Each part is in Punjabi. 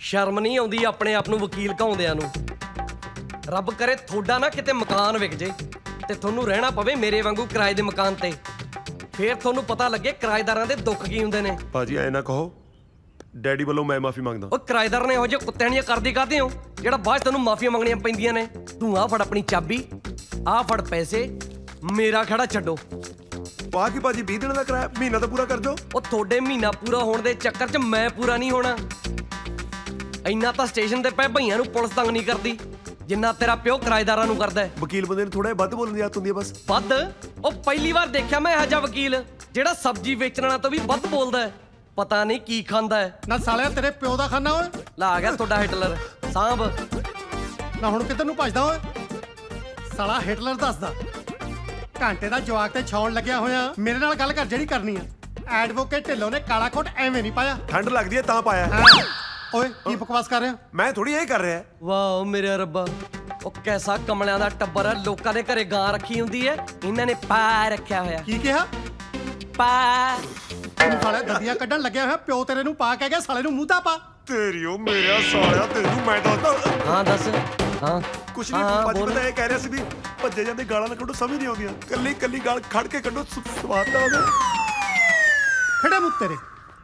शर्म नहीं आउंदी अपने आप नूं वकील कहाउंदिआं नूं। रब करे थोड़ा ना किते मकान विक जे ते थोनू रहना पवे मेरे वांगू किराए दे मकान ते, फिर थोनू पता लगे किराएदारां दे दुख की हुंदे ने। भाजी ऐ ना कहो, डैडी वालों मैं माफी मंगदा। ओ किराएदार ने इहो जिहे कुत्तिआं ਦੀਆਂ करदी काहदे हो ਜਿਹੜਾ ਬਾਅਦ 'ਚ ਤੈਨੂੰ ਮਾਫੀਆਂ ਮੰਗਣੀਆਂ ਪੈਂਦੀਆਂ ਨੇ। ਤੂੰ ਆਹ ਫੜ ਆਪਣੀ ਚਾਬੀ, ਆਹ ਫੜ ਪੈਸੇ, ਮੇਰਾ ਖੜਾ ਛੱਡੋ। ਵਾਹ ਕੀ ਭਾਜੀ 20 ਦਿਨ ਦਾ ਕਿਰਾਇਆ ਮਹੀਨਾ ਤਾਂ ਪੂਰਾ ਕਰ ਦਿਓ। ਉਹ ਤੁਹਾਡੇ ਮਹੀਨਾ ਪੂਰਾ ਹੋਣ ਦੇ ਚੱਕਰ 'ਚ ਮੈਂ ਪੂਰਾ ਨਹੀਂ ਹੋਣਾ। ਇੰਨਾ ਤਾਂ ਸਟੇਸ਼ਨ ਤੇ ਪਏ ਭਈਆਂ ਨੂੰ ਪੁਲਿਸ ਤੰਗ ਨਹੀਂ ਕਰਦੀ ਜਿੰਨਾ ਤੇਰਾ ਪਿਓ ਕਿਰਾਏਦਾਰਾਂ ਨੂੰ ਕਰਦਾ। ਵਕੀਲ ਬੰਦੇ ਨੂੰ ਥੋੜਾ ਜਿਹਾ ਵੱਧ ਬੋਲਣ ਦੀ ਆਦਤ ਹੁੰਦੀ ਹੈ ਬਸ। ਵੱਧ? ਉਹ ਪਹਿਲੀ ਵਾਰ ਦੇਖਿਆ ਮੈਂ ਇਹੋ ਜਿਹਾ ਵਕੀਲ ਜਿਹੜਾ ਸਬਜ਼ੀ ਵੇਚਣ ਵਾਲਾ ਤੋਂ ਵੀ ਵੱਧ ਬੋਲਦਾ। ਪਤਾ ਨਹੀਂ ਕੀ ਖਾਂਦਾ ਹੈ। ਨਾ ਸਾਲਿਆ ਤੇਰੇ ਪਿਓ ਦਾ ਖਾਨਾ ਓਏ। ਲਾ ਆ ਗਿਆ ਤੁਹਾਡਾ ਹਿਟਲਰ ਸਾਂਭ। ਨਾ ਹੁਣ ਕਿੱਧਰ ਨੂੰ ਭੱਜਦਾ ਓਏ? ਸਾਲਾ ਹਿਟਲਰ ਦੱਸਦਾ ਘੰਟੇ ਦਾ ਜਵਾਕ ਤੇ ਛਾਉਣ ਲੱਗਿਆ ਹੋਇਆ। ਮੇਰੇ ਨਾਲ ਗੱਲ ਕਰ ਜਿਹੜੀ ਕਰਨੀ ਆ। ਐਡਵੋਕੇਟ ਢਿੱਲੋਂ ਨੇ ਕਾਲਾ ਕੋਟ ਐਵੇਂ ਨਹੀਂ ਪਾਇਆ। ਠੰਡ ਲੱਗਦੀ ਹੈ ਤਾਂ ਪਾਇਆ। ਓਏ ਕੀ ਬਕਵਾਸ ਕਰ ਰਿਹਾ? ਮੈਂ ਥੋੜੀ ਇਹ ਕਰ ਰਿਹਾ। ਵਾਹ ਮੇਰੇ ਰੱਬਾ, ਉਹ ਕੈਸਾ ਕਮਲਿਆਂ ਦਾ ਟੱਬਰ ਹੈ। ਲੋਕਾਂ ਦੇ ਘਰੇ ਗਾਂ ਰੱਖੀ ਹੁੰਦੀ ਹੈ, ਇਹਨਾਂ ਨੇ ਪਾ ਰੱਖਿਆ ਹੋਇਆ। ਕੀ ਕਿਹਾ? ਪਾ। ਤੂੰ ਸਾਲਿਆ ਦੰਦੀਆਂ ਕੱਢਣ ਲੱਗਿਆ ਹੋਇਆ। ਪਿਓ ਤੇਰੇ ਨੂੰ ਪਾ ਕਹਿ ਗਿਆ, ਸਾਲੇ ਨੂੰ ਮੂੰਹ ਤਾਂ ਪਾ। ਤੇਰੀ ਉਹ ਮੇਰਾ ਸਾਲਿਆ ਤੈਨੂੰ ਮੈਂ ਦੱਸਦਾ। ਹਾਂ ਦੱਸ। ਹਾਂ ਕੁਛ ਨਹੀਂ ਭਾਜੀ, ਪਤਾ ਇਹ ਕਹਿ ਰਿਹਾ ਸੀ ਵੀ ਭੱਜੇ ਜਾਂਦੇ ਗਾਲਾਂ ਨਾ ਕੱਢੋ, ਸਮਝ ਨਹੀਂ ਆਉਂਦੀਆਂ। ਕੱਲੀ ਕੱਲੀ ਗਾਲ ਖੜ ਕੇ ਕੱਢੋ, ਸਵਾਦ ਤਾਂ ਆਉਂਦਾ। ਖੜੇ ਮੂੰਹ ਤੇਰੇ।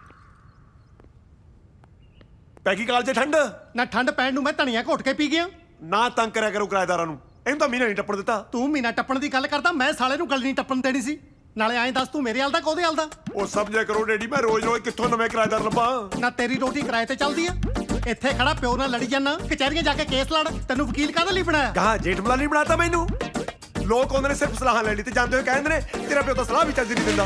ਪੈਗੀ ਕਾਲ 'ਚ ਠੰਡ ਨਾ ਠੰਡ ਪੈਣ ਨੂੰ ਮੈਂ ਧਨੀਆ ਘੋਟ ਕੇ ਪੀ ਗਿਆ। ਨਾ ਤੰਗ ਕਰਿਆ ਕਰੋ ਕਿਰਾਏਦਾਰਾਂ ਨੂੰ। ਇਹਨੂੰ ਤਾਂ ਮਹੀਨਾ ਨਹੀਂ ਟੱਪਣ ਦਿੱਤਾ। ਤੂੰ ਮਹੀਨਾ ਟੱਪਣ ਦੀ ਗੱਲ ਕਰਦਾ, ਮੈਂ ਸਾਲੇ ਨੂੰ ਗੱਲ ਨਹੀਂ ਟੱਪਣ ਦੇਣੀ ਸੀ। ਨਾਲੇ ਐਂ ਦੱਸ ਤੂੰ ਮੇਰੇ ਹਾਲ ਦਾ ਕੋਹਦੇ ਹਾਲ ਦਾ? ਉਹ ਸਮਝਿਆ ਕਰੋ ਡੈਡੀ, ਮੈਂ ਰੋਜ਼ ਰੋਜ਼ ਕਿੱਥੋਂ ਨਵੇਂ ਕਿਰਾਏਦਾਰ ਲੱਭਾਂ। ਨਾ ਤੇਰੀ ਰੋਟੀ ਕਿਰਾਏ ਤੇ ਚੱਲਦੀ ਆ। ਇੱਥੇ ਖੜਾ ਪਿਓ ਨਾਲ ਲੜੀ ਜਾਂਦਾ, ਕਚਹਿਰੀਆਂ ਜਾ ਕੇ ਕੇਸ ਲੜ। ਤੈਨੂੰ ਵਕੀਲ ਕਾਹਦੇ ਲਈ ਬਣਾਇਆ? ਕਹਾ ਜੇਠ ਮਲਾਨੀ ਬਣਾਤਾ ਮੈਨੂੰ। ਲੋਕ ਆਉਂਦੇ ਨੇ ਸਿਰਫ ਸਲਾਹਾਂ ਲੈਣ ਲਈ ਤੇ ਜਾਂਦੇ ਹੋਏ ਕਹਿੰਦੇ ਨੇ ਤੇਰਾ ਪਿਓ ਤਾਂ ਸਲਾਹ ਵੀ ਚੱਜ ਨਹੀਂ ਦਿੰਦਾ।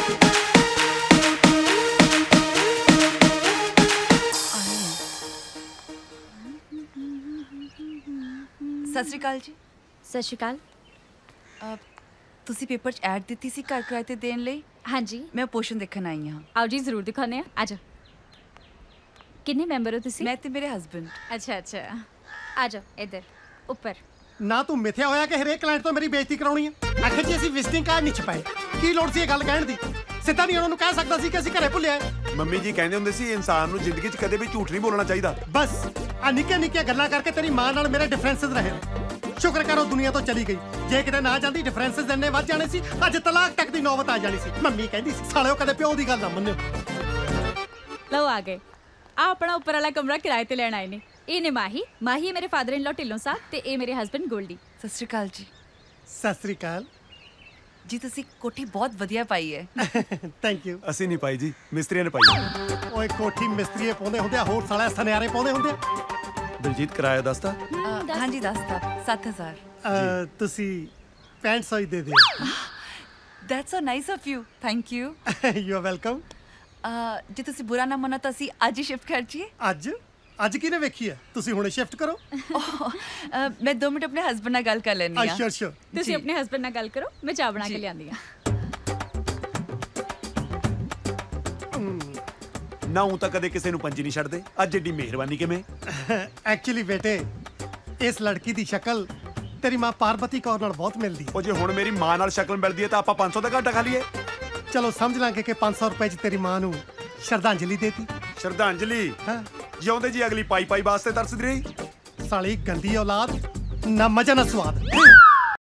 ਸਤਿ ਸ਼੍ਰੀ ਅਕਾਲ ਜੀ। ਸਤਿ ਸ਼੍ਰੀ ਅਕਾਲ। ਤੁਸੀਂ ਪੇਪਰ 'ਚ ਐਡ ਦਿੱਤੀ ਸੀ ਘਰ ਕਿਰਾਏ ਤੇ ਦੇਣ ਲਈ। ਹਾਂਜੀ ਮੈਂ ਪੋਸ਼ਨ ਦੇਖਣ ਆਈ ਹਾਂ। ਆਓ ਜੀ, ਜ਼ਰੂਰ ਦਿਖਾਉਂਦੇ ਆ। ਆ ਜਾਓ। ਕਿੰਨੇ ਮੈਂਬਰ ਹੋ ਤੁਸੀਂ? ਮੈਂ ਤੇ ਮੇਰੇ ਹਸਬੈਂਡ। ਅੱਛਾ ਅੱਛਾ, ਆ ਜਾਓ ਇੱਧਰ ਉੱਪਰ। ਨਾ ਤੂੰ ਮਿੱਥਿਆ ਹੋਇਆ ਕਿ ਹਰੇਕ ਕਲਾਇੰਟ ਤੋਂ ਮੇਰੀ ਬੇਇੱਜ਼ਤੀ ਕਰਾਉਣੀ ਆ। ਆਖਿਰ ਜੀ ਅਸੀਂ ਵਿਜ਼ਿਟਿੰਗ ਕਾਰਡ ਨਹੀਂ ਛਪਾਏ। ਕੀ ਲੋੜ ਸੀ ਇਹ ਗੱਲ ਕਹਿਣ ਦੀ? ਸਿੱਧਾ ਨਹੀਂ ਉਹਨਾਂ ਨੂੰ ਕਹਿ ਸਕਦਾ ਸੀ ਕਿ ਅਸੀਂ ਘਰੇ ਭੁੱਲਿਆ। ਮੰਮੀ ਜੀ ਕਹਿੰਦੇ ਹੁੰਦੇ ਸੀ ਇਨਸਾਨ ਨੂੰ ਜ਼ਿੰਦਗੀ 'ਚ ਕਦੇ ਵੀ ਝੂਠ ਨਹੀਂ ਬੋਲਣਾ ਚਾਹੀਦਾ। ਬਸ ਆ ਨਿੱਕੀਆਂ ਨਿੱਕੀਆਂ ਗੱਲਾਂ ਕਰਕੇ ਤੇਰੀ ਮਾਂ ਨਾਲ ਮੇਰੇ ਡਿਫਰੈਂਸਸ ਰਹੇ ਨੇ। ਸ਼ੁਕਰ ਕਰੋ ਦੁਨੀਆ ਤੋਂ ਚਲੀ ਗਈ। ਜੇ ਕਿਤੇ ਨਾ ਜਾਂਦੀ ਡਿਫਰੈਂਸਸ ਇੰਨੇ ਵੱਧ ਜਾਣੇ ਸੀ, ਅੱਜ ਤਲਾਕ ਤੱਕ ਦੀ ਨੌਬਤ ਆ ਜਾਣੀ ਸੀ। ਮੰਮੀ ਕਹਿੰਦੀ ਸੀ ਸਾਲਿਓ ਕਦੇ ਪਿਓ ਦੀ ਗੱਲ ਨਾ ਮੰਨਿਓ। ਲਓ ਆ ਗਏ। ਆ ਆਪਣਾ ਉੱਪਰ ਵਾਲਾ ਕਮਰਾ ਕਿਰਾਏ ਤੇ ਲੈਣ ਆਏ ਨੇ। ਇਹ ਨੇ ਮਾਹੀ ਹੈ ਮੇਰੇ ਫਾਦਰ ਇਨ ਲਾ ਢਿੱਲੋਂ ਸਾਹਿਬ, ਤੇ ਇਹ ਮੇਰੇ ਹਸਬੈਂਡ ਗੋਲਡੀ। ਸਤਿ ਸ਼੍ਰੀ ਅਕਾਲ ਜੀ। ਸਤਿ ਸ੍ਰੀ ਅਕਾਲ ਜੀ। ਤੁਸੀਂ ਕੋਠੀ ਬਹੁਤ ਵਧੀਆ ਪਾਈ ਹੈ। Thank you. ਅਸੀਂ ਨਹੀਂ ਪਾਈ ਜੀ, ਮਿਸਤਰੀਆਂ ਨੇ ਪਾਈ। ਓਏ ਕੋਠੀ ਮਿਸਤਰੀਏ ਪਾਉਂਦੇ ਹੁੰਦੇ ਆ, ਹੋਰ ਸਾਲਿਆ ਸੁਨਿਆਰੇ ਪਾਉਂਦੇ ਹੁੰਦੇ ਆ। ਦਿਲਜੀਤ ਕਿਰਾਇਆ ਦੱਸਦਾ? ਹਾਂਜੀ ਦੱਸਦਾ। 7000। ਤੁਸੀਂ 6500 ਹੀ ਦੇ ਦਿਓ। That's so nice of you. Thank you. You are welcome. ਜੇ ਤੁਸੀਂ ਬੁਰਾ ਨਾ ਮੰਨੋ ਤਾਂ ਅਸੀਂ ਅੱਜ ਹੀ ਸ਼ਿਫਟ ਕਰ ਜੀਏ। ਅੱਜ ਕਿਹਨੇ ਵੇਖੀ ਹੈ? ਤੁਸੀਂ ਹੁਣੇ ਸ਼ਿਫਟ ਕਰੋ। ਮੈਂ 2 ਮਿੰਟ ਆਪਣੇ ਹਸਬੈਂਡ ਨਾਲ ਗੱਲ ਕਰ ਲੈਣੀ ਆ। ਸ਼ੋਰ। ਤੁਸੀਂ ਆਪਣੇ ਹਸਬੈਂਡ ਨਾਲ ਗੱਲ ਕਰੋ, ਮੈਂ ਚਾਹ ਬਣਾ ਕੇ ਲਿਆਂਦੀ ਆ। ਨਾ ਹੂੰ ਤਾਂ ਕਦੇ ਕਿਸੇ ਨੂੰ ਪੰਜੀ ਨਹੀਂ ਛੱਡਦੇ, ਅੱਜ ਏਡੀ ਮਿਹਰਬਾਨੀ ਕਿਵੇਂ? ਐਕਚੁਅਲੀ ਬੇਟੇ, ਇਸ ਲੜਕੀ ਦੀ ਸ਼ਕਲ ਤੇਰੀ ਮਾਂ ਪਾਰਵਤੀ ਕੌਰ ਨਾਲ ਬਹੁਤ ਮਿਲਦੀ ਹੈ। ਉਹ ਜੇ ਹੁਣ ਮੇਰੀ ਮਾਂ ਨਾਲ ਸ਼ਕਲ ਮਿਲਦੀ ਹੈ ਤਾਂ ਆਪਾਂ 500 ਦਾ ਘਾਟਾ ਖਾ ਲਈਏ। ਚਲੋ ਸਮਝ ਲਾਂਗੇ ਕਿ 500 ਰੁਪਏ 'ਚ ਤੇਰੀ ਮਾਂ ਨੂੰ ਸ਼ਰਧਾਂਜਲੀ ਦੇਤੀ। ਸ਼ਰਧਾਂਜਲੀ? ਹਾਂ। ਜਿਉਂਦੇ ਜੀ ਅਗਲੀ ਪਾਈ ਵਾਸਤੇ ਤਰਸਦੀ ਰਹੀ। ਸਾਲੀ ਗੰਦੀ ਔਲਾਦ, ਨਾ ਮਜ਼ਾ ਨਾ ਸਵਾਦ।